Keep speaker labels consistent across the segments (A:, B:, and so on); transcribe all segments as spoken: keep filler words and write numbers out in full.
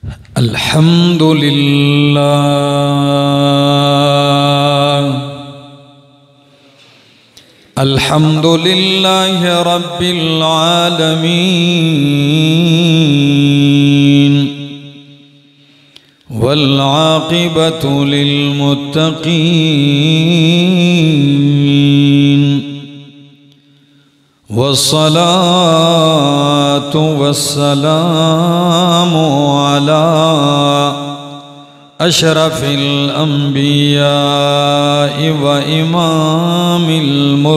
A: अल्हम्दुलिल्लाह अल्हम्दुलिल्लाह रब्बिल आलमीन वल आक़िबतु लिल मुत्तक़ीन वस्सलातु वस्सलामु अला अशरफिल अंबिया'i व इमामिल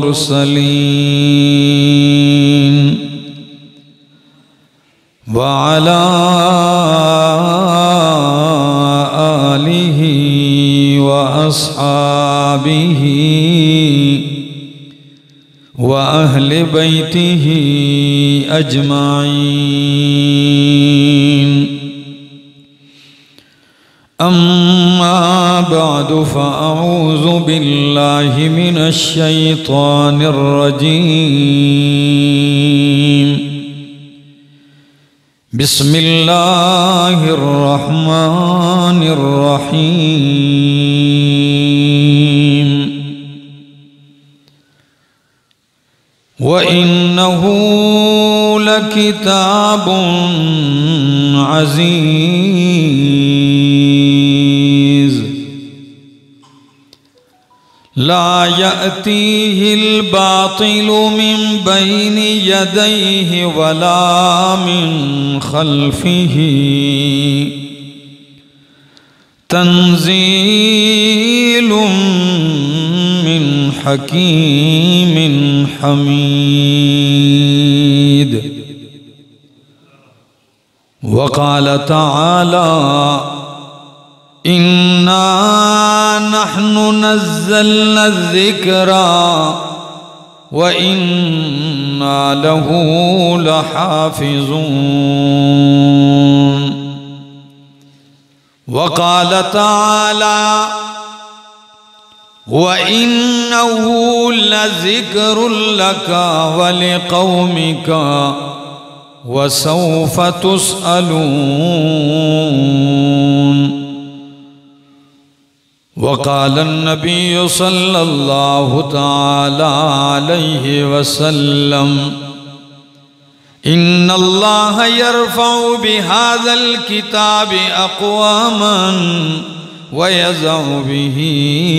A: मुरसलीन व अला आलिहि व अस्हाबिहि व अहले बैतिही अजमाइन। अम्मा बअदु फ़अऊज़ु बिल्लाहि मिनश शैतानिर रजीम। बिस्मिल्लाहिर रहमानिर रहीम। व इन्नहु लकिताबुन अज़ीज़ ला यअतीहिल बातिलु मिन बैनि यदैहि वला मिन खल्फिही तंज़ीलुम मिन हकीमिन हमीद। वक़ाल तआला इन्ना नहनु नज़्ज़लना ज़िक्रा व इन्ना लहू लहाफ़िज़ून। वक़ाल तआला व इन्नहु लज़िक्रुन लका व लिक़ौमिका व सौफ़ तुस्अलून। वक़ाल अन्नबिय्यु सल्लल्लाहु तआला अलैहि वसल्लम इन्नल्लाह यरफ़उ बिहाज़ल किताबि अक़वामन व यज़उ बिही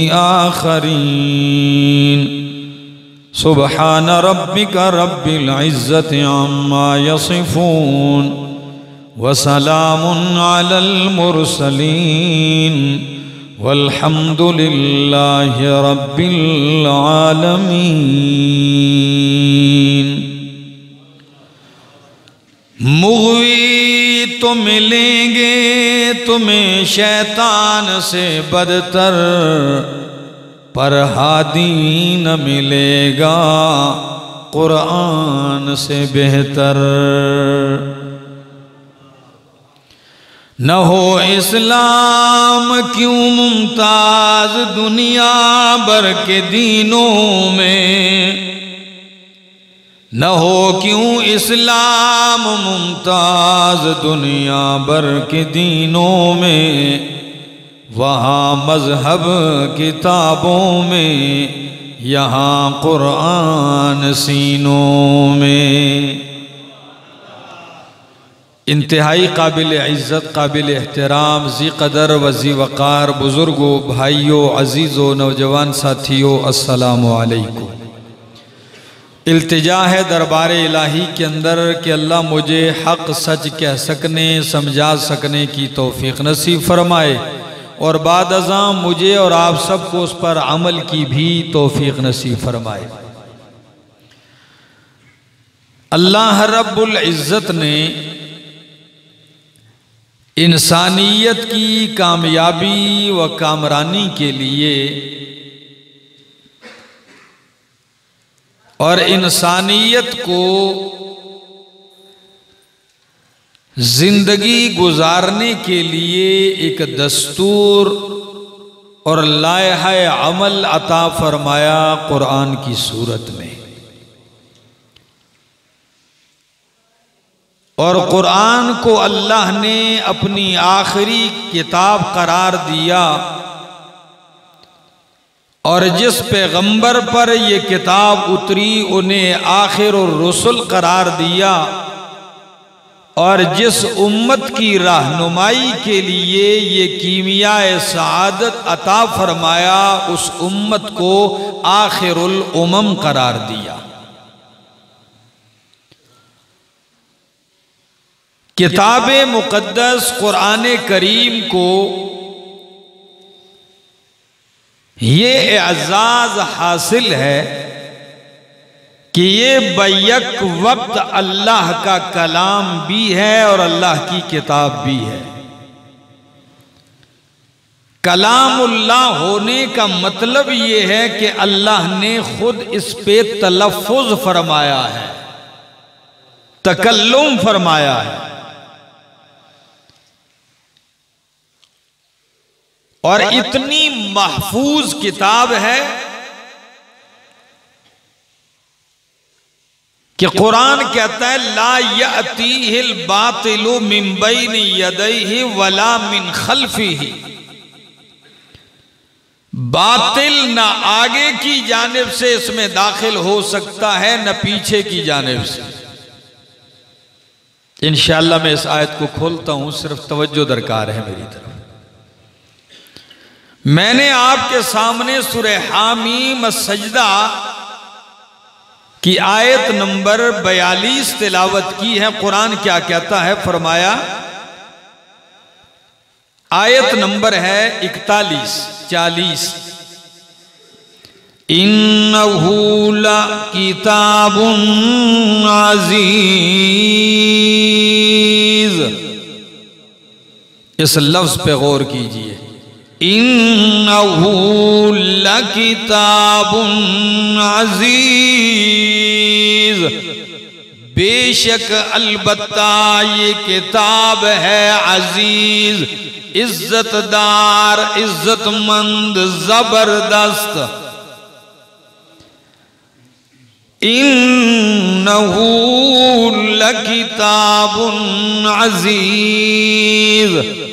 A: आख़रीन। सुब्हान रब्बिका रब्बिल इज़्ज़ति अम्मा यसिफ़ून व सलामुन अलल मुरसलीन वल्हम्दुलिल्लाहि रब्बिल आलमीन। मुग़वी तो मिलेंगे तुम्हें शैतान से बदतर, पर हादी न मिलेगा कुरान से बेहतर। न हो इस्लाम क्यों मुमताज दुनिया भर के दीनों में, न हो क्यों इस्लाम मुमताज दुनिया भर के दीनों में। वहाँ मज़हब किताबों में, यहाँ कुरान सीनों में। इंतहाई काबिल इज़्ज़त काबिल एहतराम ज़ी क़दर व ज़ी वक़ार बुज़ुर्गों, भाइयों, अज़ीज़ों, नौजवान साथियों, अस्सलामु अलैकुम। इल्तिजा है दरबार इलाही के अंदर कि अल्लाह मुझे हक़ सच कह सकने समझा सकने की तौफ़ीक़ नसीब फ़रमाए और बाद अज़ां मुझे और आप सबको उस पर अमल की भी तौफ़ीक़ नसीब फ़रमाए। अल्लाह रब्बुल इज़्ज़त ने इंसानियत की कामयाबी व कामरानी के लिए और इंसानियत को जिंदगी गुजारने के लिए एक दस्तूर और लायहा अमल अता फरमाया कुरान की सूरत में। और कुरान को अल्लाह ने अपनी आखिरी किताब करार दिया, और जिस पैगंबर पर ये किताब उतरी उन्हें आखिरुर रुसुल करार दिया, और जिस उम्मत की रहनुमाई के लिए ये कीमियाए सआदत अता फरमाया उस उम्मत को आखिरुल उमम करार दिया। किताब मुक़द्दस कुरान करीम को ये एजाज़ हासिल है कि ये बैक वक्त अल्लाह का कलाम भी है और अल्लाह की किताब भी है। कलामुल्लाह होने का मतलब ये है कि अल्लाह ने खुद इस पे तलफ़्फ़ुज़ फरमाया है, तकल्लुम फरमाया है, और इतनी महफूज किताब है कि कुरान कहता है ला यअतीहिल बातिलु मिन बैनि यदैहि वला मिन खल्फिही, बातिल न आगे की जानिब से इसमें दाखिल हो सकता है न पीछे की जानिब से। इंशाअल्लाह मैं इस आयत को खोलता हूं, सिर्फ तवज्जो दरकार है मेरी तरफ। मैंने आपके सामने सूरह हामीम सजदा की आयत नंबर बयालीस तिलावत की है। कुरान क्या कहता है, फरमाया, आयत नंबर है इकतालीस चालीस, इन्नहू लकिताबुन अज़ीज़। इस लफ्ज पे गौर कीजिए, इन्नहू लकिताबुन अज़ीज़, बेशक अलबत्ता ये किताब है अजीज, इज्जतदार, इज्जतमंद, जबरदस्त। इन्नहू लकिताबुन अजीज,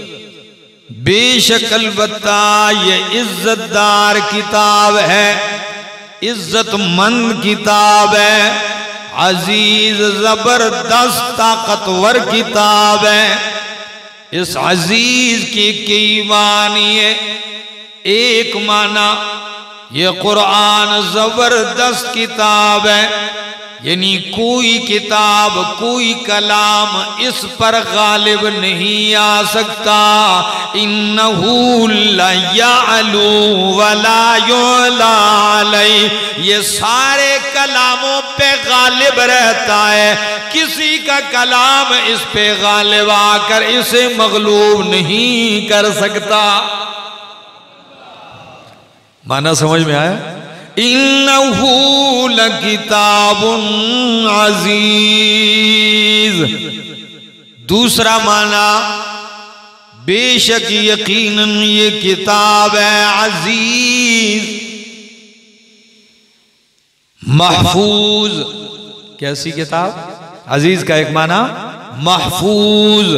A: बेशक अलबत्ता ये इज्जतदार किताब है, इज्जतमंद किताब है, अजीज जबरदस्त ताकतवर किताब है। इस अजीज की कई मानी है। एक माना ये कुरान जबरदस्त किताब है, यानी कोई किताब, कोई कलाम इस पर गालिब नहीं आ सकता। इन्नहू ला यअलू वला युला अलैहि, ये सारे कलामों पे गालिब रहता है, किसी का कलाम इस पे गालिब आकर इसे मगलूब नहीं कर सकता। माना समझ में आया? इन्नहू लकिताबुन अजीज। दूसरा माना, बेशक यकीनन ये किताब है अजीज, महफूज। कैसी किताब? अजीज का एक माना महफूज,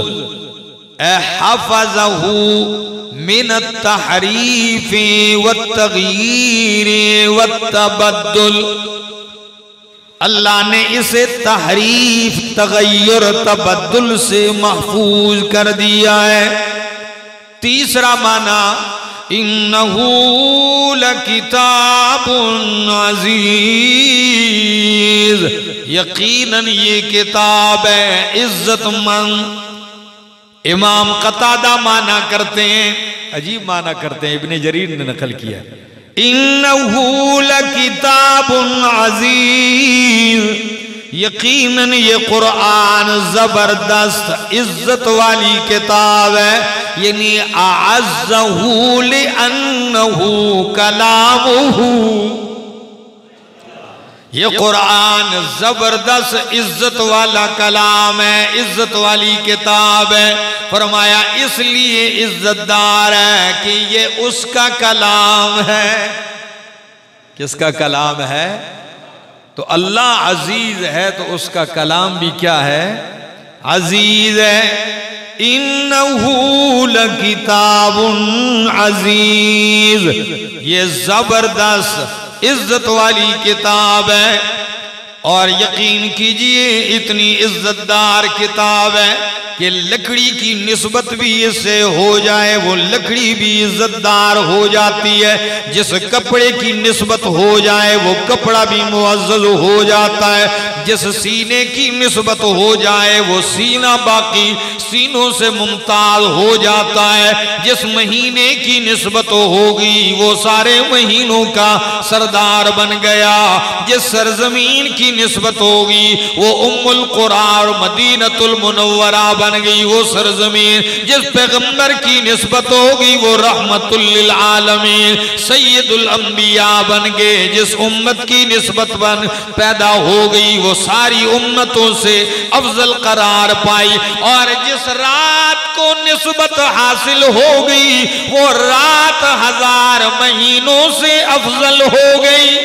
A: हफ़ज़हू मिन तहरीफ व तग़यीर व तबद्दुल, अल्लाह ने इसे तहरीफ, तग़य्युर, तबद्दुल से महफूज कर दिया है। तीसरा माना, इन्नहू लकिताबुन अज़ीज़, यकीनन ये किताब है इज्जतमंद। इमाम कतादा माना करते हैं, अजीब माना करते हैं, इब्ने जरीर ने नकल किया, इन्नहू लकिताबुन अज़ीज़, यकीनन ये कुरान जबरदस्त, इज्जत वाली किताब है। यानी अअज़्ज़हू लिअन्नहू कलामुहू, ये कुरान जबरदस्त इज्जत वाला कलाम है, इज्जत वाली किताब है। फरमाया इसलिए इज्जतदार है कि ये उसका कलाम है। किसका कलाम है? तो अल्लाह अजीज है तो उसका कलाम भी क्या है? अजीज है। इन्नहू लकिताबुन अजीज, ये जबरदस्त इज्जत वाली किताब है। और यकीन कीजिए इतनी इज्जतदार किताब है कि लकड़ी की निस्बत भी इससे हो जाए वो लकड़ी भी इज्जतदार हो जाती है। जिस कपड़े की निस्बत हो जाए वो कपड़ा भी मुअज़्ज़ज़ हो जाता है। जिस सीने की निस्बत हो जाए वो सीना बाकी सीनों से मुमताज हो जाता है। जिस महीने की निस्बत होगी वो सारे महीनों का सरदार बन गया। जिस सरजमीन की निस्बत होगी वो उम्मुल कुरा और मदीनतुल मुनव्वरा बन गई वो सरजमीन। जिस पैगंबर की निस्बत होगी वो रहमतुल लिल आलमीन सैयदुल अंबिया बन गए। जिस उम्मत की निस्बत बन पैदा हो गई वो सारी उम्मतों से अफजल करार पाई। और जिस रात को निस्बत हासिल हो गई वो रात हजार महीनों से अफजल हो गई।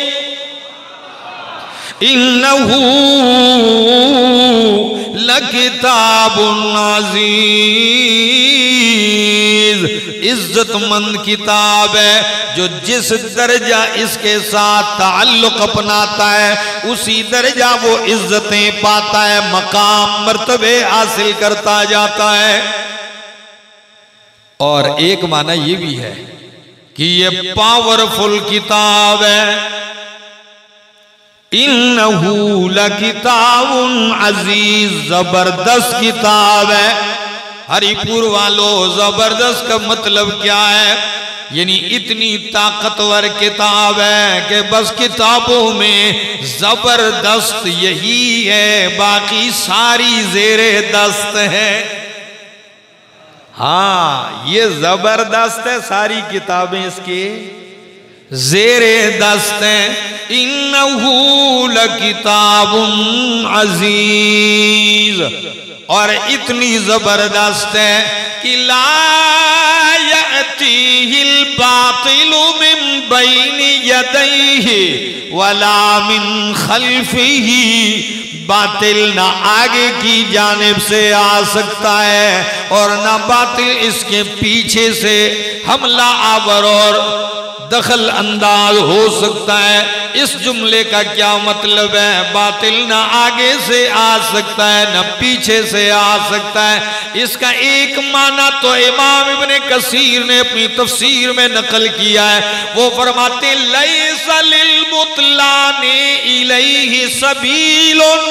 A: इन्नहू लकिताबुन अजीज, इज्जतमंद किताब है जो जिस दर्जा इसके साथ ताल्लुक अपनाता है उसी दर्जा वो इज्जतें पाता है, मकाम मर्तबे हासिल करता जाता है। और एक माना ये भी है कि ये पावरफुल किताब है। इन्नहू लकिताबुन अजीज, जबरदस्त किताब है। हरिपुर वालों, जबरदस्त का मतलब क्या है? यानी इतनी ताकतवर किताब है कि बस किताबों में जबरदस्त यही है, बाकी सारी जेरे दस्त है। हाँ, ये जबरदस्त है, सारी किताबें इसके जेरे दस्त हैं। इन्नहू लकिताबुन अजीज, और इतनी जबरदस्त है कि ला यअतीहिल बातिलु मिन बैनि यदैहि वला मिन खल्फिही, बातिल ना आगे की जानिब से आ सकता है और ना बातिल इसके पीछे से हमला आवर और दखल अंदाज हो सकता है। इस जुमले का क्या मतलब है? बातिल ना आगे से आ सकता है ना पीछे से आ सकता है। इसका एक माना तो इमाम इब्ने कसीर ने अपनी तफसीर में नकल किया है। वो फरमाते लैसा लिल मुतलाने इलैहि सबीलुन,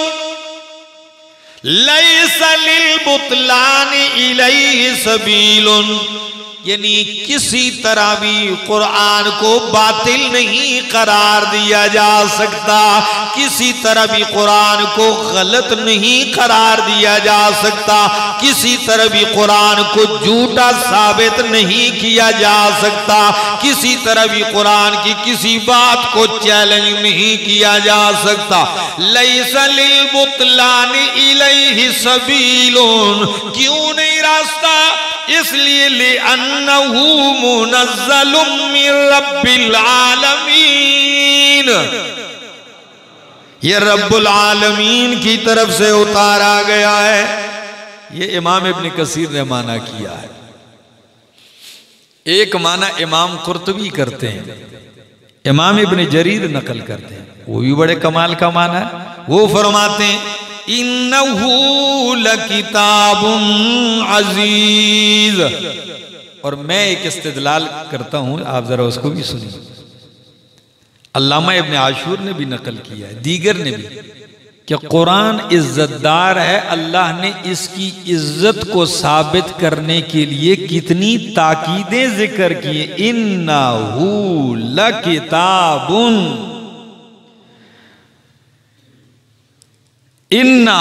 A: लैसा लिल मुतलाने इलैहि सबीलुन, यानी किसी तरह भी कुरान को बातिल नहीं करार दिया जा सकता, किसी तरह भी कुरान को गलत नहीं करार दिया जा सकता, किसी तरह भी कुरान को झूठा साबित नहीं किया जा सकता, किसी तरह भी कुरान की किसी बात को चैलेंज नहीं किया जा सकता। लैसा लिल मुतलान इलैहि सबीलुन, क्यों नहीं रास्ता? इसलिए ले अन्नहू मुनज़्ज़लुम मिन रब्बिल आलमीन, ये रब्बुल आलमीन की तरफ से उतारा गया है। ये इमाम इब्न कसीर ने माना किया है। एक माना इमाम कुर्तुबी करते हैं, इमाम इब्न जरीर नकल करते हैं, वो भी बड़े कमाल का माना है। वो फरमाते हैं इन्नहू लकिताबुन अजीज, और मैं एक इस्तिदलाल करता हूं, आप जरा उसको भी सुनिए। अल्लामा इब्न आशूर ने भी नकल किया है, दीगर ने भी, कि कुरान इज्जतदार है। अल्लाह ने इसकी इज्जत को साबित करने के लिए कितनी ताकीदें जिक्र की। इन्नहू लकिताबुन, इन्ना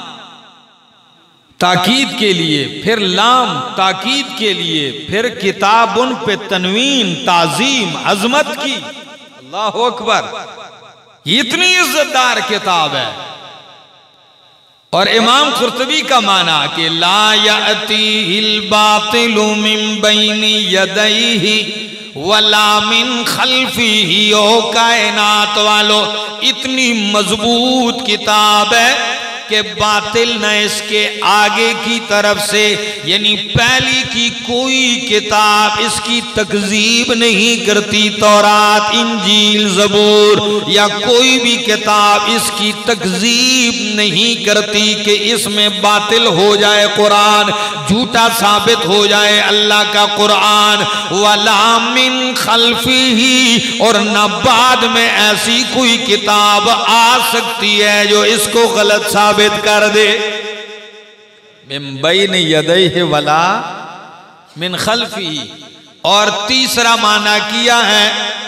A: ताकीद के लिए, फिर लाम ताकीद के लिए, फिर किताबुन पे तनवीन ताजीम अजमत की। अल्लाह अकबर, इतनी इज्जतदार किताब है। और इमाम कुर्तुबी का माना कि ला यातीहिल बातिलु मिन बैनि यदैहि वला मिन खल्फिही, ओ कायनात वालो, इतनी मजबूत किताब है कि बातिल न इसके आगे की तरफ से, यानी पहली की कोई किताब इसकी तकजीब नहीं करती, तौरात, इंजील, ज़बूर या कोई भी किताब इसकी तकजीब नहीं करती कि इसमें बातिल हो जाए, कुरान झूठा साबित हो जाए अल्लाह का कुरान। वला मिन खल्फिही, और न बाद में ऐसी कोई किताब आ सकती है जो इसको गलत साबित कर दे। मिन बैन यदैहि वला मिन खल्फिही। और तीसरा माना किया है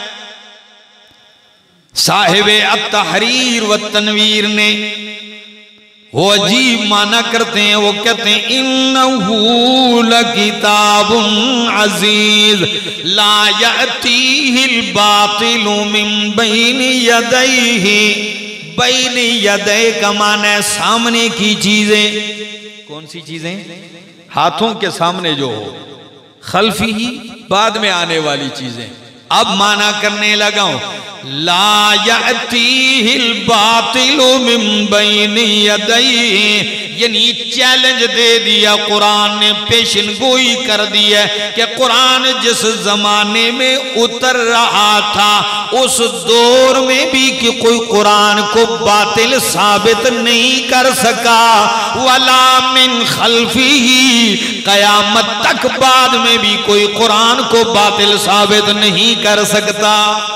A: साहिबे अत-तहरीर व तनवीर ने, वो अजीब माना करते हैं, वो कहते हैं इन्नहु लकिताबुन अजीज ला यअतीहिल बातिलु मिन बैन यदैहि। बैन यदै का माना है सामने की चीजें। कौन सी चीजें? हाथों के सामने जो हो। खल्फी ही बाद में आने वाली चीजें। अब माना करने लगा हूं, ला यअतीहिल बातिलु मिन बैन यदैहि, यानी चैलेंज दे दिया कुरान ने, पेशन गोई कर दी है कि कुरान जिस जमाने में उतर रहा था उस दौर में भी कि कोई कुरान को बातिल साबित नहीं कर सका। वला मिन खल्फिही, कयामत तक बाद में भी कोई कुरान को बातिल साबित नहीं कर सकता।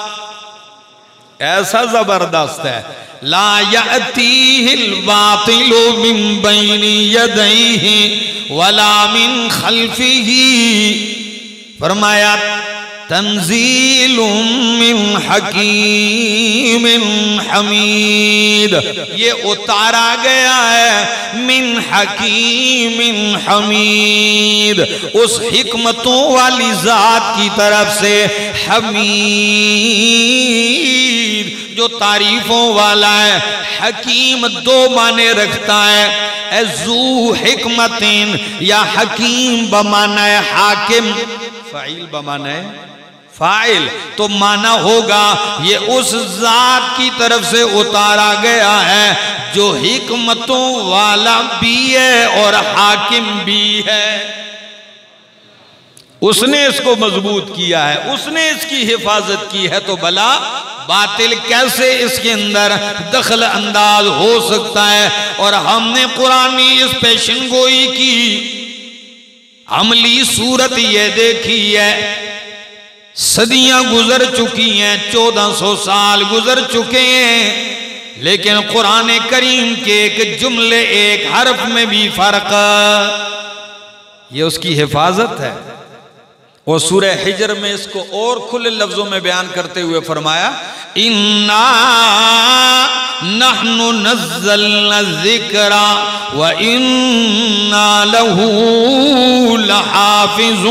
A: ऐसा जबरदस्त है। ला यअतीहिल बातिलु मिन बैनि यदैहि वला मिन खल्फिही। फरमाया तंजीलुम मिन हकीमिन हमीद, ये उतारा गया है मिन हकीमिन हमीद, उस हिकमतों वाली जात की तरफ से, हमीद जो तारीफों वाला है। हकीम दो माने रखता है, जू हिकमतिन या हकीम बमाना है हाकिम, फाइल बमाना है फाइल, तो माना होगा ये उस जात की तरफ से उतारा गया है जो हिकमतों वाला भी है और हाकिम भी है। उसने इसको मजबूत किया है, उसने इसकी हिफाजत की है, तो भला बातिल कैसे इसके अंदर दखल अंदाज हो सकता है। और हमने कुरानी इस पेशन गोई की अमली सूरत ये देखी है, सदियां गुजर चुकी हैं, चौदह सौ साल गुजर चुके हैं, लेकिन कुरान करीम के एक जुमले, एक हर्फ में भी फर्क, ये उसकी हिफाजत है। और सूरह हिजर में इसको और खुले लफ्जों में बयान करते हुए फरमाया, इन्ना नहनु नज़्ज़लना ज़िक्रा व इन्ना लहू लहाफ़िज़ून,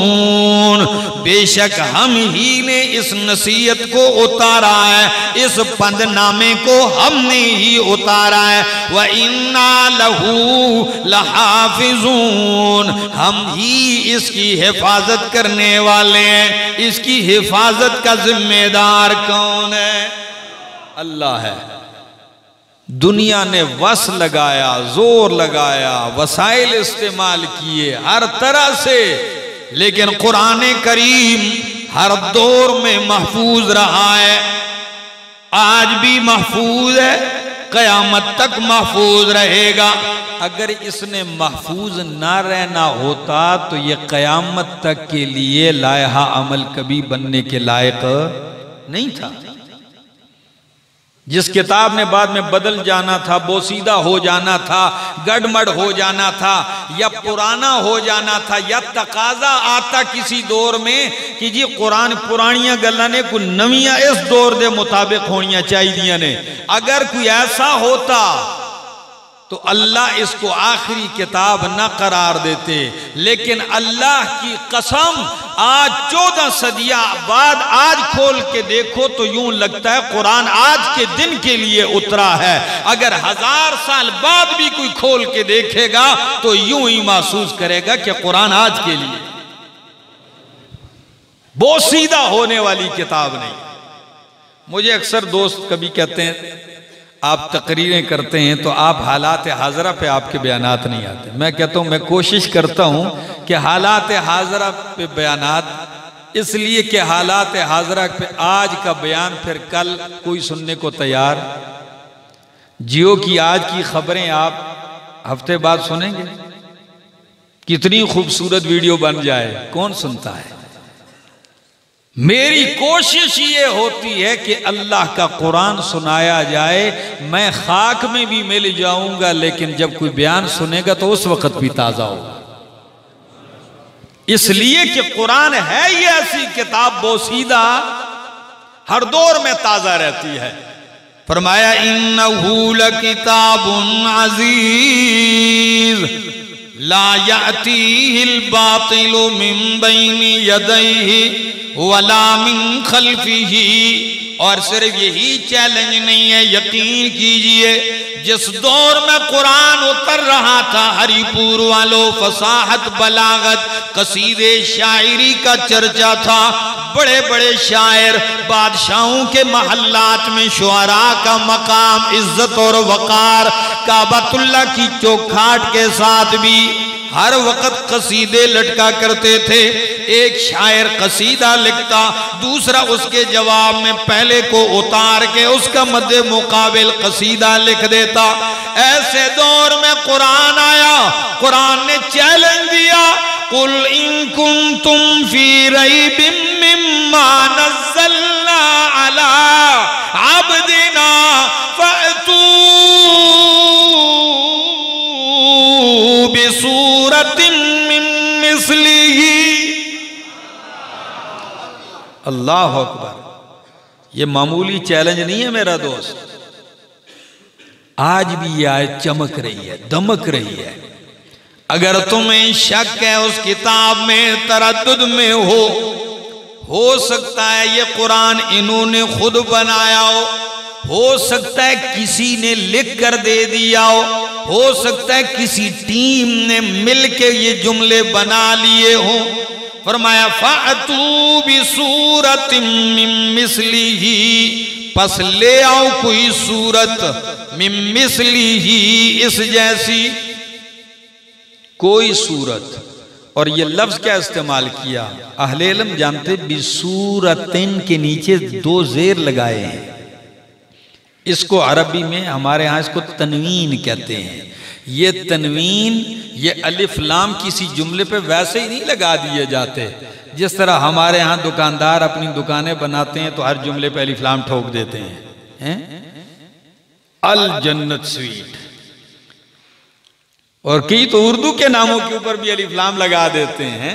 A: बेशक हम ही ने इस नसीहत को उतारा है, इस पंदनामे को हमने ही उतारा है। व इन्ना लहू लहाफ़िज़ून, हम ही इसकी हिफाजत करने वाले हैं। इसकी हिफाजत का जिम्मेदार कौन है? अल्लाह है। दुनिया ने वस लगाया, जोर लगाया, वसाइल इस्तेमाल किए हर तरह से, लेकिन कुरान करीम हर दौर में महफूज रहा है, आज भी महफूज है, कयामत तक महफूज रहेगा। अगर इसने महफूज ना रहना होता तो ये कयामत तक के लिए लायहा अमल कभी बनने के लायक नहीं था। जिस किताब ने बाद में बदल जाना था, बोसीदा हो जाना था, गड़मड़ हो जाना था, या पुराना हो जाना था, या तकाजा आता किसी दौर में कि जी कुरान पुरानियां गल्लां ने कोई नवियां इस दौर के मुताबिक होनियां चाहिए ने। अगर कोई ऐसा होता तो अल्लाह इसको आखिरी किताब न करार देते, लेकिन अल्लाह की कसम आज चौदह सदियां बाद आज खोल के देखो तो यूं लगता है कुरान आज के दिन के लिए उतरा है। अगर हजार साल बाद भी कोई खोल के देखेगा तो यूं ही महसूस करेगा कि कुरान आज के लिए, बोसीदा होने वाली किताब नहीं। मुझे अक्सर दोस्त कभी कहते हैं आप तकरीरें करते हैं तो आप हालात हाजरा पे आपके बयानात नहीं आते। मैं कहता हूँ, मैं कोशिश करता हूँ कि हालात हाजरा पे बयानात, इसलिए कि हालात हाजरा पे आज का बयान फिर कल कोई सुनने को तैयार। जियो की आज की खबरें आप हफ्ते बाद सुनेंगे, कितनी खूबसूरत वीडियो बन जाए, कौन सुनता है। मेरी कोशिश ये होती है कि अल्लाह का कुरान सुनाया जाए। मैं खाक में भी मिल जाऊंगा, लेकिन जब कोई बयान सुनेगा तो उस वक्त भी ताजा होगा, इसलिए कि कुरान है ये ऐसी किताब बोसीदा, हर दौर में ताजा रहती है। फरमाया इन्नहू लकिताबुन अजीज ला यातीहिल बातिलु मिन बैनि यदैहि वला मिन खल्फिही। और सिर्फ यही चैलेंज नहीं है, यकीन कीजिए जिस दौर में कुरान उतर रहा था, हरिपुर वालों फसाहत बलागत कसीदे शायरी का चर्चा था। बड़े बड़े शायर बादशाहों के महल्लात में शुआरा का मकाम, इज्जत और वकार, काबतुल्लाह की चौखाट के साथ भी हर वक्त कसीदे लटका करते थे। एक शायर कसीदा लिखता, दूसरा उसके जवाब में पहले को उतार के उसका मध्य मुकाबिल कसीदा लिख देता। ऐसे दौर में कुरान आया, कुरान ने चैलेंज दिया, कुल इन कुंतुम फी रैबिम मिम्मा नज़्ज़लना अला अब्दिना फअतू बिसूरतिन मिन मिस्लिही। अल्लाह अकबर। ये मामूली चैलेंज नहीं है मेरा दोस्त, आज भी ये आयत चमक रही है, दमक रही है। अगर तुम्हें शक है उस किताब में, तरद्दुद में हो हो सकता है ये कुरान इन्होंने खुद बनाया हो हो सकता है किसी ने लिख कर दे दिया हो हो सकता है किसी टीम ने मिलके ये जुमले बना लिए हो। फरमाया फातू बिसूरतिम मिन मिस्लिही, पस ले आओ कोई सूरत, मिन मिस्लिही, इस जैसी कोई सूरत। और ये लफ्ज क्या इस्तेमाल किया, अहले इल्म जानते बिसूरतिन के नीचे दो जेर लगाए हैं। इसको अरबी में हमारे यहाँ इसको तनवीन कहते हैं। ये तनवीन, ये अलिफ लाम किसी जुमले पे वैसे ही नहीं लगा दिए जाते, जिस तरह हमारे यहाँ दुकानदार अपनी दुकानें बनाते हैं तो हर जुमले पे अलिफ लाम ठोक देते हैं, हैं? अल जन्नत स्वीट, और कई तो उर्दू के नामों के ऊपर भी अलिफ लाम लगा देते हैं।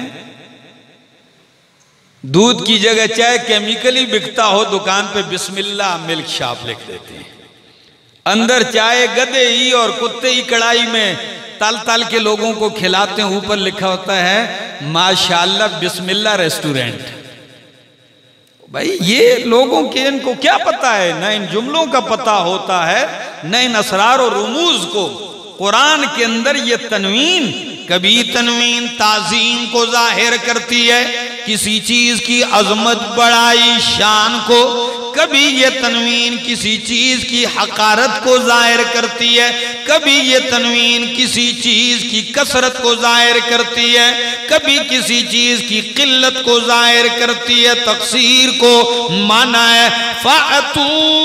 A: दूध की जगह चाहे केमिकली बिकता हो, दुकान पे बिस्मिल्लाह मिल्क शॉप लिख देते हैं। अंदर चाय गधे ही और कुत्ते ही कढ़ाई में तल तल के लोगों को खिलाते हैं, ऊपर लिखा होता है माशाल्लाह बिस्मिल्लाह रेस्टोरेंट। भाई ये लोगों के, इनको क्या पता है, न इन जुमलों का पता होता है न इन असरार और रुमूज को। कुरान के अंदर ये तनवीन, कभी तनवीन ताजीम को जाहिर करती है, किसी चीज की अजमत बड़ाई शान को, कभी ये तनवीन किसी चीज की हकारत को जाहिर करती है, कभी ये तनवीन किसी चीज की कसरत को जाहिर करती है, कभी किसी चीज की किल्लत को जाहिर करती है, तकसीर को माना है। फातू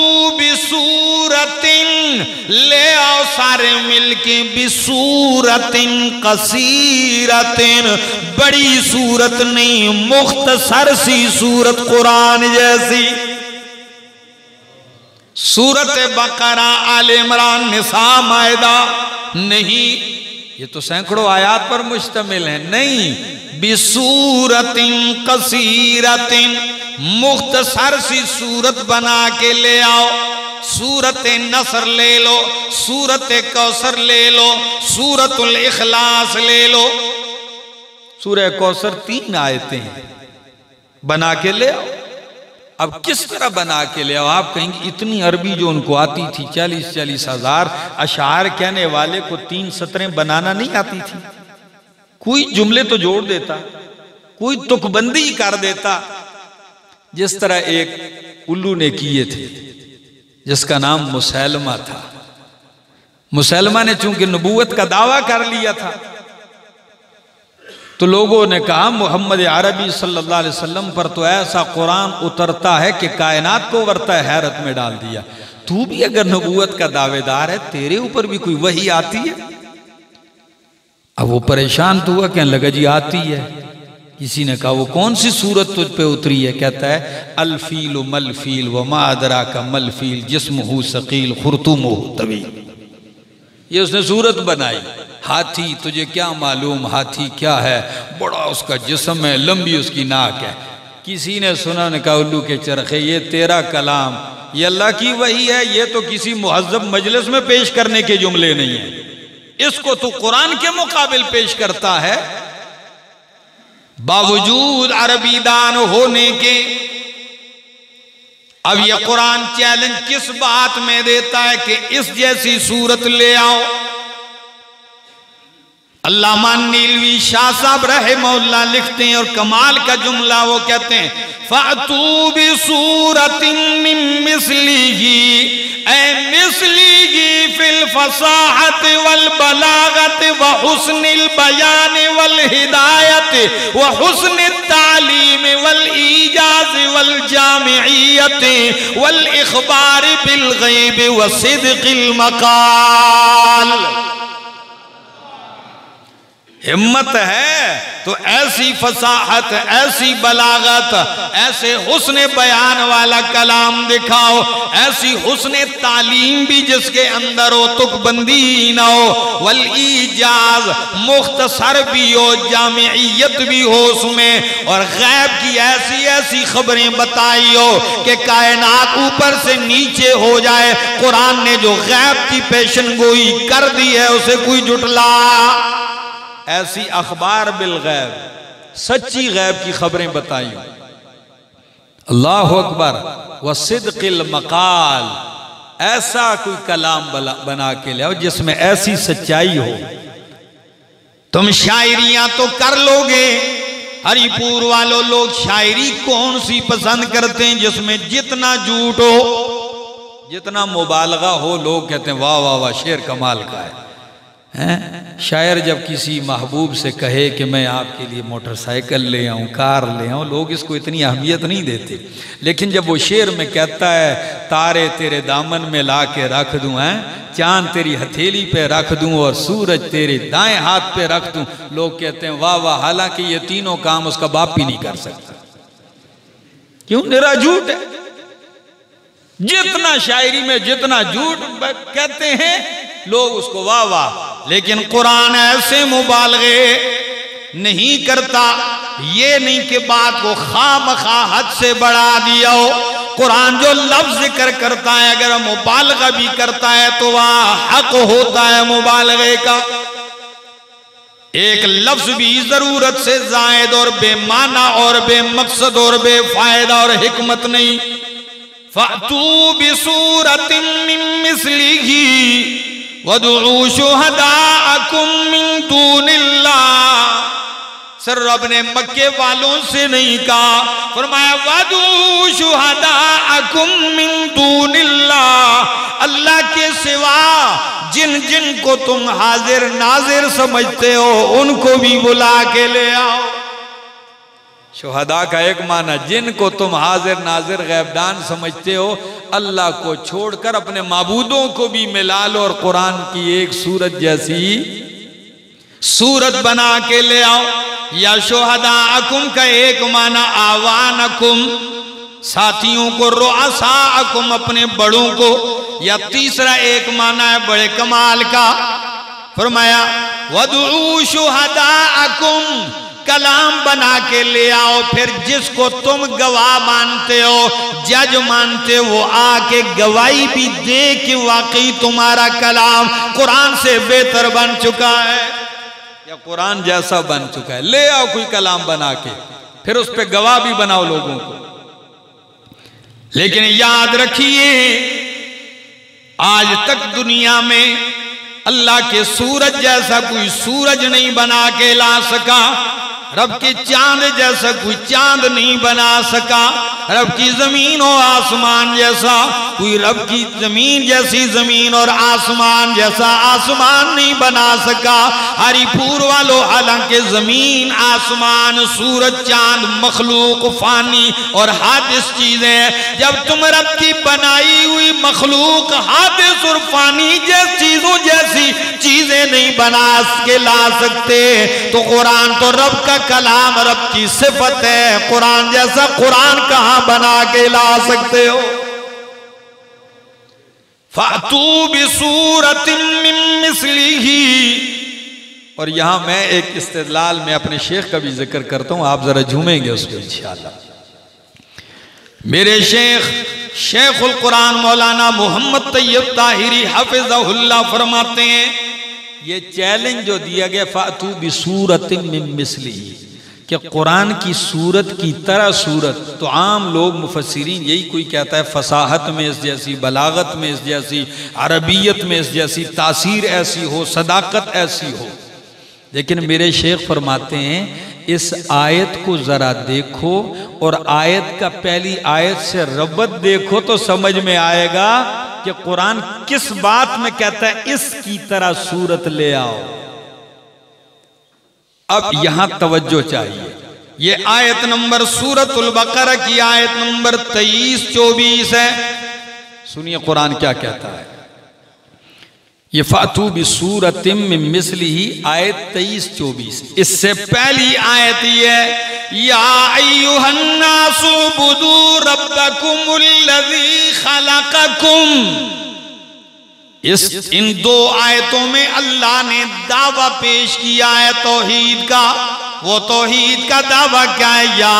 A: बिसूरतिन, ले आओ सारे मिलके, बिसूरतिन कसीरतिन, बड़ी सूरत नहीं, मुख्तसर सी सूरत कुरान जैसी। सूरत बकरा, आले इमरान, निसा, मायदा नहीं, ये तो सैकड़ों आयात पर मुश्तमिल है। नहीं, बिसूरतिन कसीरतिन, मुख्तसर सी सूरत बना के ले आओ। सूरत नसर ले लो, सूरत कौसर ले लो, सूरतुल इखलास ले लो। सूरह कौसर तीन आयतें हैं, बना के ले आओ। अब किस तरह बना के ले आओ? आप कहेंगे इतनी अरबी जो उनको आती थी, चालीस चालीस हजार अशार कहने वाले को तीन सतरें बनाना नहीं आती थी? कोई जुमले तो जोड़ देता, कोई तुकबंदी कर देता, जिस तरह एक उल्लू ने किए थे। जिसका नाम मुसैलमा था। मुसैलमा ने चूंकि नबूवत का दावा कर लिया था तो लोगों ने कहा मोहम्मद अरबी सल्लल्लाहु अलैहि वसल्लम पर तो ऐसा कुरान उतरता है कि कायनात को वर्ता हैरत में डाल दिया। तू भी अगर नबूवत का दावेदार है, तेरे ऊपर भी कोई वही आती है? अब वो परेशान तो हुआ, कहने लगा जी आती है। किसी ने कहा वो कौन सी सूरत तुझ पे उतरी है? कहता है अलफील मलफील व मादरा का मलफील जिस्महु सकील खुर्तुमुहु तवील। ये उसने सूरत बनाई। हाथी, तुझे क्या मालूम हाथी क्या है? बड़ा उसका जिस्म है, लंबी उसकी नाक है। किसी ने सुना, ने कहा उल्लू के चरखे, ये तेरा कलाम, ये अल्लाह की वही है, ये तो किसी मुहज्जब मजलिस में पेश करने के जुमले नहीं है, इसको तो कुरान के मुकाबिल पेश करता है। बावजूद अरबी दान होने के अब यह कुरान चैलेंज किस बात में देता है कि इस जैसी सूरत ले आओ। अल्लामा नीलवी शाह साहब रहमहुल्लाह लिखते हैं और कमाल का जुमला वो कहते हैं, फ़अतू बिसूरतिन मिन मिस्लिही ऐ मिस्लिही फिल फसाहत वल बलागत व हुस्निल बयान वल हिदायत व हुस्नित तालीम वल ईजाज वल जामियत वल इखबार बिल गैब व सिद्क़िल मक़ाल। हिम्मत है तो ऐसी फसाहत, ऐसी बलागत, ऐसे हुस्न बयान वाला कलाम दिखाओ, ऐसी हुस्न तालीम भी जिसके अंदर हो, तुकबंदी ना हो, वल ईजाज मुख्तसर भी हो, जामियत भी हो उसमें, और गैब की ऐसी ऐसी खबरें बताई हो कि कायनात ऊपर से नीचे हो जाए। कुरान ने जो गैब की पेशन गोई कर दी है उसे कोई जुटला। ऐसी अखबार बिल गैब, सच्ची गैब की खबरें बताई। अल्लाह अकबर। व सिद्क़िल मक़ाल, ऐसा कोई कलाम बना के ले आओ जिसमें ऐसी सच्चाई हो। तुम शायरियां तो कर लोगे, हरिपुर वालों लोग शायरी कौन सी पसंद करते हैं? जिसमें जितना झूठ हो, जितना मुबालगा हो, लोग कहते हैं वाह वाह वाह शेर कमाल का है। हैं? शायर जब किसी महबूब से कहे कि मैं आपके लिए मोटरसाइकिल ले आऊं, कार ले आऊं, लोग इसको इतनी अहमियत नहीं देते। लेकिन जब वो शेर में कहता है तारे तेरे दामन में ला के रख दूं, हैं चांद तेरी हथेली पे रख दूं और सूरज तेरे दाएं हाथ पे रख दूं, लोग कहते हैं वाह वाह। हालांकि ये तीनों काम उसका बाप भी नहीं कर सकता। क्यों? निरा झूठ है। जितना शायरी में जितना झूठ कहते हैं लोग उसको वाह वाह। लेकिन कुरान ऐसे मुबालगे नहीं करता। ये नहीं कि बात को खामखा हद से बढ़ा दिया हो। कुरान जो लफ्ज जिक्र करता है, अगर मुबालगा भी करता है तो वह हक होता है मुबालगे का। एक लफ्ज भी जरूरत से जायद और बेमाना और बेमकसद और बेफायदा और हिकमत नहीं। फ़अतू बिसूरतिन मिन मिस्लिही वदऊ शुहदाअकुम मिन दूनिल्लाह। सर रब ने मक्के वालों से नहीं कहा, फरमाया वदऊ शुहदाअकुम मिन दूनिल्लाह। अल्लाह के सिवा जिन जिन को तुम हाजिर नाजिर समझते हो उनको भी बुला के ले आओ। शुहदा का एक माना जिनको तुम हाजिर नाजिर गैबदान समझते हो, अल्लाह को छोड़कर अपने माबूदों को भी मिला लो और कुरान की एक सूरत जैसी सूरत बना के ले आओ। या शुहदाअकुम का एक माना आवानकुम, साथियों को, रुअसाअकुम अपने बड़ों को। या तीसरा एक माना है बड़े कमाल का, फरमाया वदऊ शुहदाअकुम, कलाम बना के ले आओ। फिर जिसको तुम गवाह मानते हो, जज मानते हो, वो आके गवाही भी दे कि वाकई तुम्हारा कलाम कुरान से बेहतर बन चुका है या कुरान जैसा बन चुका है। ले आओ कोई कलाम बना के, फिर उस पर गवाह भी बनाओ लोगों को। लेकिन याद रखिए, आज तक दुनिया में अल्लाह के सूरज जैसा कोई सूरज नहीं बना के ला सका। रब के चांद जैसा कोई चांद नहीं बना सका, रब की जमीन और आसमान जैसा कोई रब की जमीन जैसी जमीन और आसमान जैसा आसमान नहीं बना सका। हरिपुर वालों, हालांकि जमीन आसमान सूरज चांद मखलूक फानी और हादिस चीजें, जब तुम रब की बनाई हुई मखलूक हादिस और फानी जैसी चीजों जैसी चीजें नहीं बना के ला सकते, तो कुरान तो रब का कलाम, रब की सिफत है। कुरान जैसा कुरान कहां बना के ला सकते हो? फातू बिसूरतिन मिन मिस्लिही। और यहां मैं एक इस्तेदलाल में अपने शेख का भी जिक्र करता हूं, आप जरा झूमेंगे उस पर इंशाअल्लाह। मेरे शेख शेखुल कुरान मौलाना मोहम्मद तैयब ताहिरी हाफिज़हुल्लाह फरमाते हैं, ये चैलेंज जो दिया गया फातू बिसूरतिन मिन मिस्लिही, कि कुरान की सूरत की तरह सूरत, तो आम लोग मुफस्सिरीन यही कोई कहता है फसाहत में इस जैसी, बलागत में इस जैसी, अरबियत में इस जैसी, तासीर ऐसी हो, सदाकत ऐसी हो। लेकिन मेरे शेख फरमाते हैं इस आयत को जरा देखो और आयत का पहली आयत से रब्बत देखो तो समझ में आएगा कि कुरान किस बात में कहता है इसकी तरह सूरत ले आओ। अब यहां तवज्जो चाहिए। ये आयत नंबर सूरतुल बकरा की आयत नंबर तेईस चौबीस है। सुनिए कुरान क्या कहता है। ये फातू बिसूरतिम मिन मिस्लिही आयत तेईस चौबीस। इससे पहली आयत ये, या अय्युहन्नासु उबुदू रब्बकुमुल्लज़ी खलक़कुम। इस इन दो आयतों में अल्लाह ने दावा पेश किया है तौहीद का। वो तौहीद का दावा क्या है? या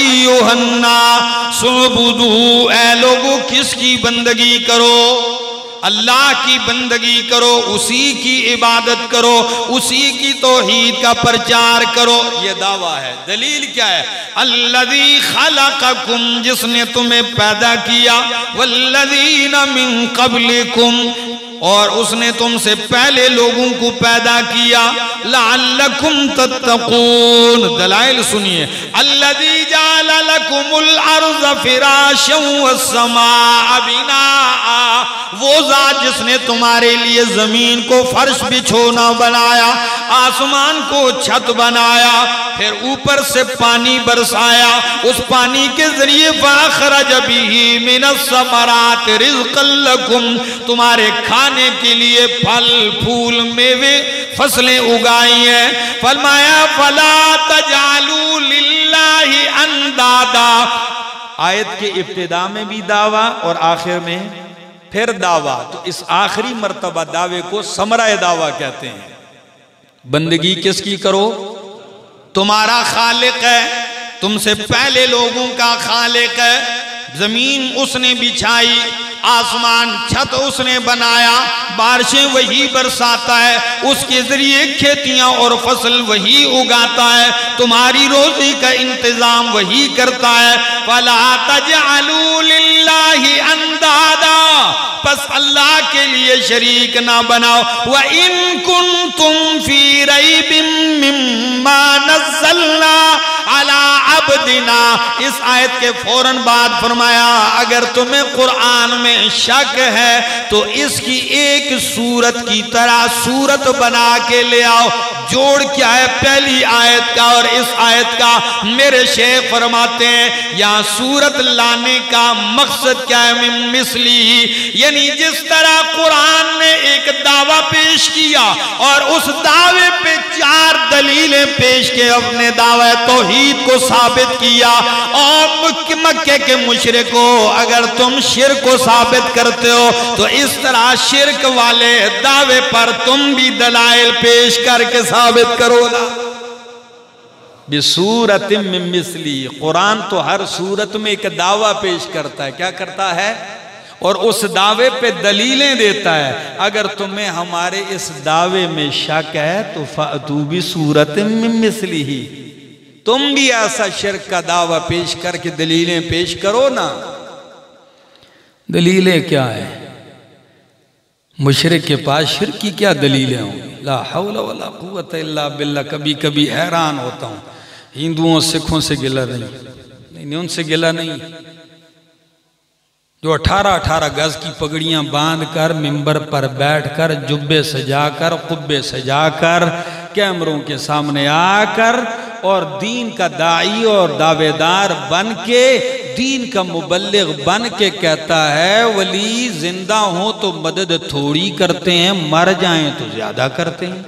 A: अय्युहन्नासु उबुदू, ऐ लोगों किसकी बंदगी करो? अल्लाह की बंदगी करो, उसी की इबादत करो, उसी की तौहीद का प्रचार करो। ये दावा है। दलील क्या है? अल्लज़ी खलक़कुम, जिसने तुम्हें पैदा किया, वल्लज़ीना मिन क़ब्लिकुम, और उसने तुमसे पहले लोगों को पैदा किया, लअल्लकुम तत्तकून। दलाइल सुनिए। अल्लज़ी जअल लकुमुल अर्ज़ फ़िराशन वस्समाअ बिनाअ, वो ज़ात जिसने तुम्हारे लिए जमीन को फर्श बिछोना बनाया, आसमान को छत बनाया, फिर ऊपर से पानी बरसाया, उस पानी के जरिए फ़अख़रज बिही मिनस समरात रिज़्क़न लकुम, तुम्हारे खाने के लिए फल फूल मेवे फसलें उगाई हैं। फरमाया फला तजालू लिल्लाहि अंदादा। आयत के इब्तिदा में भी दावा और आखिर में फिर दावा, तो इस आखिरी मर्तबा दावे को समराए दावा कहते हैं। बंदगी किसकी करो? तुम्हारा खालिक है, तुमसे पहले लोगों का खालिक है। जमीन उसने बिछाई, आसमान छत उसने बनाया, बारिशें वही बरसाता है, उसके जरिए खेतियां और फसल वही उगाता है, तुम्हारी रोजी का इंतजाम वही करता है। फला तजअलू लिल्लाहि अंदादा, बस अल्लाह के लिए शरीक ना बनाओ। व इन कुंतुम फी रैबिम मिम्मा नज़्ज़लना अला अब्दिना। इस आयत के फौरन बाद फरमाया अगर तुम्हें कुरान में शक है तो इसकी एक सूरत की तरह सूरत बना के ले आओ। जोड़ क्या है पहली आयत का और इस आयत का? मेरे शेख फरमाते हैं यहाँ सूरत लाने का मकसद क्या है? मिन मिस्ली, यानी जिस तरह कुरान ने एक दावा पेश किया और उस दावे पे चार दलीलें पेश के अपने दावा तौहीद को साबित किया, और मक्के के मुशरिको अगर तुम शिर्क को साबित करते हो तो इस तरह शिर्क वाले दावे पर तुम भी दलाइल पेश करके साबित करो ना। बिसूरतिम मिन मिस्ली, कुरान तो हर सूरत में एक दावा पेश करता है। क्या करता है? और उस दावे पे दलीलें देता है। अगर तुम्हें हमारे इस दावे में शक है तो फ़अतू बिसूरतिम मिन मिस्लिही, तुम भी ऐसा शिर्क का दावा पेश करके दलीलें पेश करो ना। दलीलें क्या है? मुशरिक के पास शिर्क की क्या दलीलें होंगी? ला हौला वला कुव्वता इल्ला बिल्लाह। कभी कभी हैरान होता हूँ, हिंदुओं सिखों से गिला नहीं, नहीं, नहीं उनसे गिला नहीं। जो अठारह अठारह गज की पगड़ियां बांध कर मिंबर पर बैठकर जुब्बे सजाकर कुब्बे सजाकर कैमरों के सामने आकर और दीन का दाई और दावेदार बन के दीन का मुबल्लिग बन के कहता है वली जिंदा हो तो मदद थोड़ी करते हैं, मर जाएं तो ज्यादा करते हैं।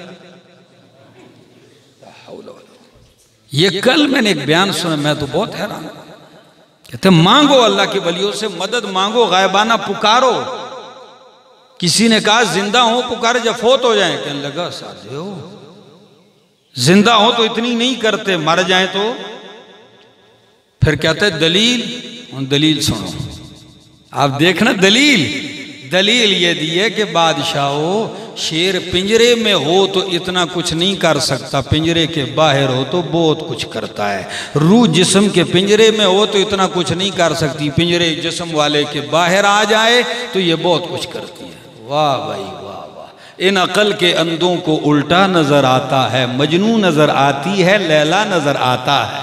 A: ये कल मैंने एक बयान सुना, मैं तो बहुत हैरान। कहते मांगो अल्लाह के वलियों से मदद मांगो, गायबाना पुकारो। किसी ने कहा जिंदा हो पुकारे जब फोत हो जाए, कहने लगा साधे हो जिंदा हो तो इतनी नहीं करते, मर जाए तो। फिर कहते दलील, दलील सुनो। आप देखना दलील, दलील ये दी है कि बादशाहो शेर पिंजरे में हो तो इतना कुछ नहीं कर सकता, पिंजरे के बाहर हो तो बहुत कुछ करता है। रूह जिस्म के पिंजरे में हो तो इतना कुछ नहीं कर सकती, पिंजरे जिस्म वाले के बाहर आ जाए तो ये बहुत कुछ करती है। वाह भाई वाह वाह। इन अकल के अंधों को उल्टा नजर आता है, मजनू नजर आती है, लैला नजर आता है।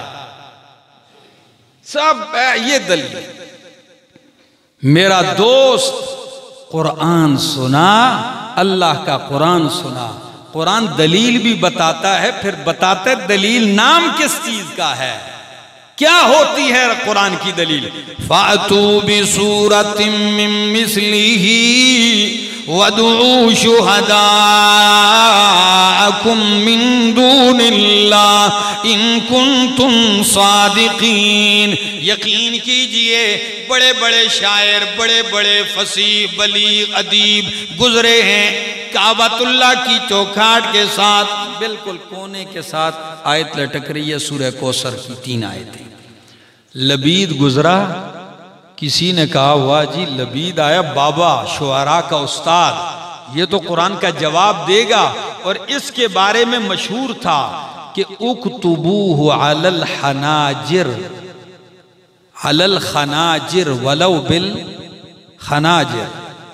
A: सब ये दलील। मेरा दोस्त कुरान सुना, अल्लाह का कुरान सुना, कुरान दलील भी बताता है, फिर बताते दलील नाम किस चीज का है, क्या होती है कुरान की दलील। फातू बिसूरतिम मिन मिस्लिही वदऊ शुहदाअकुम मिन दूनिल्लाह इन कुंतुम सादिकीन। यकीन कीजिए बड़े बड़े शायर, बड़े बड़े फसीह बलीग अदीब गुजरे हैं काबतुल्लाह की चौखाट के साथ, बिल्कुल कोने के साथ आयत लटक रही है सूरह कौसर की तीन आयतें। लबीद गुजरा, किसी ने कहा वाह जी लबीद आया, बाबा शुआरा का उस्ताद, ये तो कुरान का जवाब देगा। और इसके बारे में मशहूर था कि उक्तुबूहु अलल हनाजिर, अलल खनाजिर वलौ बिल खनाजिर।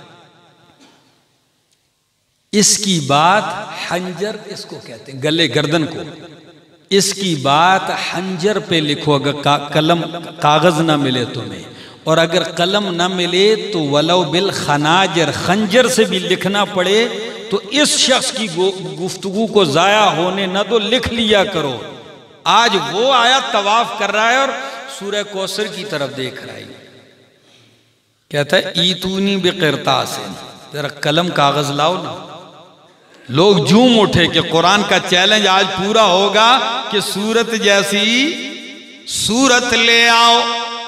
A: इसकी बात हंजर इसको कहते हैं, गले गर्दन को, इसकी बात हंजर पे लिखो अगर का, कलम कागज ना मिले तुम्हें, और अगर कलम ना मिले तो वलौ बिल खनाजिर, खंजर से भी लिखना पड़े तो इस शख्स की गुफ्तगू को जाया होने ना तो लिख लिया करो। आज वो आया तवाफ कर रहा है और सूरह कौसर की तरफ देख रहा है, कहता है ईतूनी बिकिरतास, जरा कलम कागज लाओ ना। लोग झूम उठे कि कुरान का चैलेंज आज पूरा होगा कि सूरत जैसी सूरत ले आओ।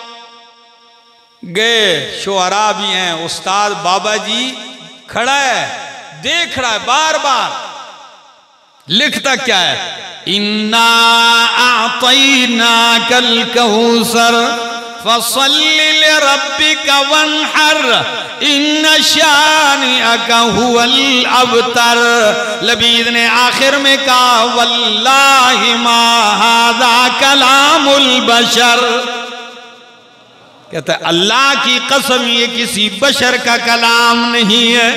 A: गए, शुआरा भी हैं, उस्ताद बाबा जी खड़ा है, देख रहा है, बार बार लिखता क्या है, इन्ना आतैना कल कौसर फसल्लि लिरब्बिका वन्हर इन्न शानिअका हुवल अबतर। लबीद ने आखिर में कहा वल्लाहि मा हाज़ा कलामुल बशर, कहता है अल्लाह की कसम ये किसी बशर का कलाम नहीं है।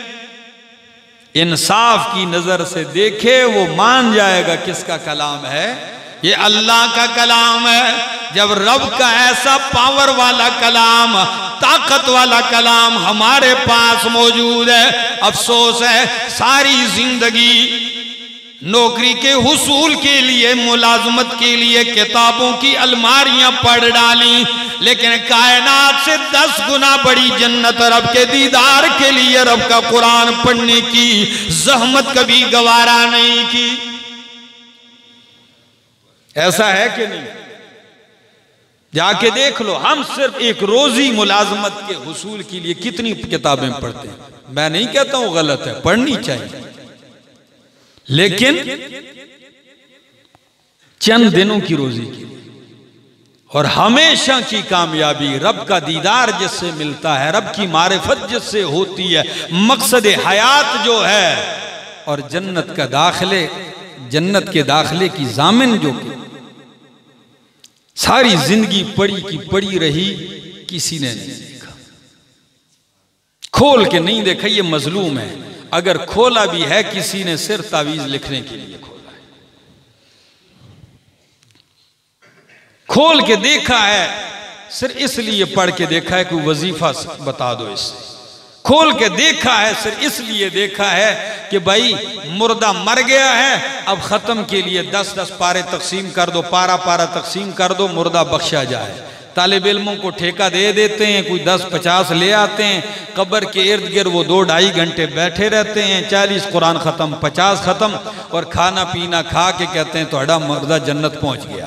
A: इंसाफ की नजर से देखे वो मान जाएगा किसका कलाम है, ये अल्लाह का कलाम है। जब रब का ऐसा पावर वाला कलाम, ताकत वाला कलाम हमारे पास मौजूद है, अफसोस है सारी जिंदगी नौकरी के हुसूल के लिए, मुलाजमत के लिए किताबों की अलमारियां पढ़ डाली, लेकिन कायनात से दस गुना बड़ी जन्नत रब के दीदार के लिए रब का कुरान पढ़ने की जहमत कभी गवारा नहीं की। ऐसा है कि नहीं? जाके देख लो। हम सिर्फ एक रोजी मुलाजमत के हुसूल के लिए कितनी किताबें पढ़ते हैं। मैं नहीं कहता हूं गलत है, पढ़नी चाहिए, लेकिन चंद दिनों की रोजी के लिए। और हमेशा की कामयाबी रब का दीदार जिससे मिलता है, रब की मारिफत जिससे होती है, मकसद हयात जो है, और जन्नत का दाखिले, जन्नत के दाखिले की जामिन जो की सारी जिंदगी पड़ी की पड़ी रही, किसी ने नहीं देखा, खोल के नहीं देखा। ये मजलूम है, अगर खोला भी है किसी ने सिर्फ तावीज लिखने के लिए खोला है। खोल के देखा है, सिर्फ इसलिए पढ़ के देखा है कि वजीफा बता दो इससे। खोल के देखा है, सिर्फ इसलिए देखा है कि भाई मुर्दा मर गया है, अब खत्म के लिए दस दस पारे तकसीम कर दो, पारा पारा तकसीम कर दो, मुर्दा बख्शा जाए। तालिब इल्मों को ठेका दे देते हैं, कोई दस पचास ले आते हैं, कब्र के इर्द गिर्द वो दो ढाई घंटे बैठे रहते हैं, चालीस कुरान ख़त्म, पचास ख़त्म, और खाना पीना खा के कहते हैं तोड़ा मुर्दा जन्नत पहुंच गया।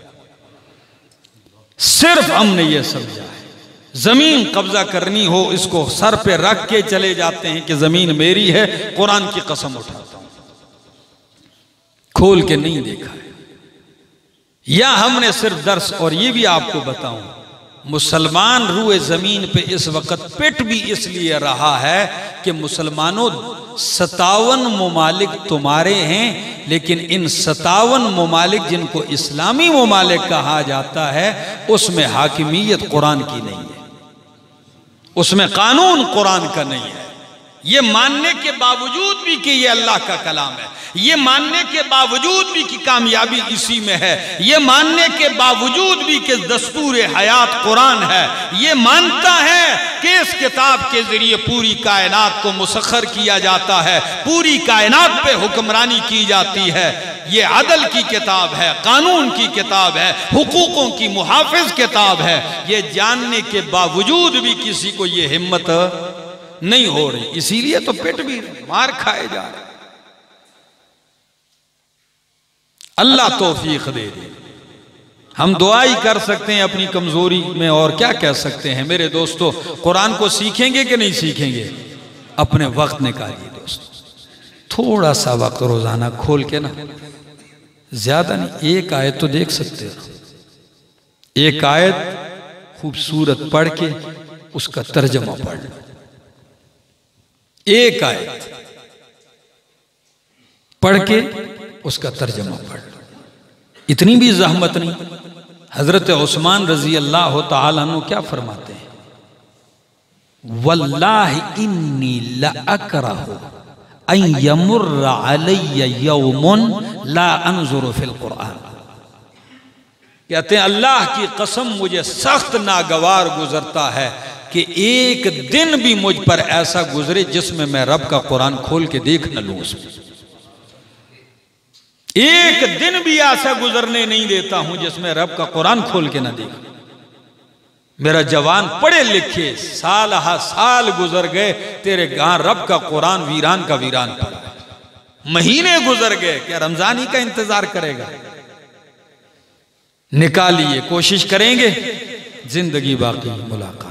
A: सिर्फ हमने ये समझा है जमीन कब्जा करनी हो, इसको सर पे रख के चले जाते हैं कि जमीन मेरी है, कुरान की कसम उठाता हूं, खोल के नहीं देखा है। या हमने सिर्फ दर्स, और ये भी आपको बताऊं, मुसलमान रूए जमीन पे इस वक्त पेट भी इसलिए रहा है कि मुसलमानों सतावन मुमालिक तुम्हारे हैं, लेकिन इन सतावन मुमालिक जिनको इस्लामी मुमालिक कहा जाता है उसमें हाकिमियत कुरान की नहीं है, उसमें कानून कुरान का नहीं है। ये मानने के बावजूद भी कि ये अल्लाह का कलाम है, ये मानने के बावजूद भी कि कामयाबी इसी में है, ये मानने के बावजूद भी कि दस्तूर हयात कुरान है, ये मानता है कि इस किताब के जरिए पूरी कायनात को मुसख्खर किया जाता है, पूरी कायनात पे हुक्मरानी की जाती है, ये अदल की किताब है, कानून की किताब है, हुकूकों की मुहाफिज किताब है। ये जानने के बावजूद भी किसी को ये हिम्मत नहीं हो रही, इसीलिए तो पेट भी मार खाए जा रहे। अल्लाह तौफीक दे दे। हम दुआ ही कर सकते हैं अपनी कमजोरी में, और क्या कह सकते हैं। मेरे दोस्तों, कुरान को सीखेंगे कि नहीं सीखेंगे? अपने वक्त निकालिए दोस्तों, थोड़ा सा वक्त रोजाना खोल के ना, ज्यादा नहीं, एक आयत तो देख सकते हो, एक आयत खूबसूरत पढ़ के उसका तर्जमा पढ़ लो, एक आयत पढ़ के उसका तर्जमा पढ़ लो, इतनी भी जहमत नहीं। हजरत उस्मान रजी अल्लाह तआला अन्हु क्या फरमाते हैं, वल्लाहि इन्नी लअकरहु अन यमुर्र अलैया यौमुन ला अनजुरु फिल कुरान। कहते हैं अल्लाह की कसम मुझे सख्त नागवार गुजरता है कि एक दिन भी मुझ पर ऐसा गुजरे जिसमें मैं रब का कुरान खोल के देख न लूं। उसमें एक दिन भी ऐसा गुजरने नहीं देता हूं जिसमें रब का कुरान खोल के ना देख। मेरा जवान पढ़े लिखे साल हा साल गुजर गए, तेरे गां रब का कुरान वीरान का वीरान पड़ा, महीने गुजर गए, क्या रमजान ही का इंतजार करेगा? निकालिए, कोशिश करेंगे, जिंदगी बाकी मुलाकात।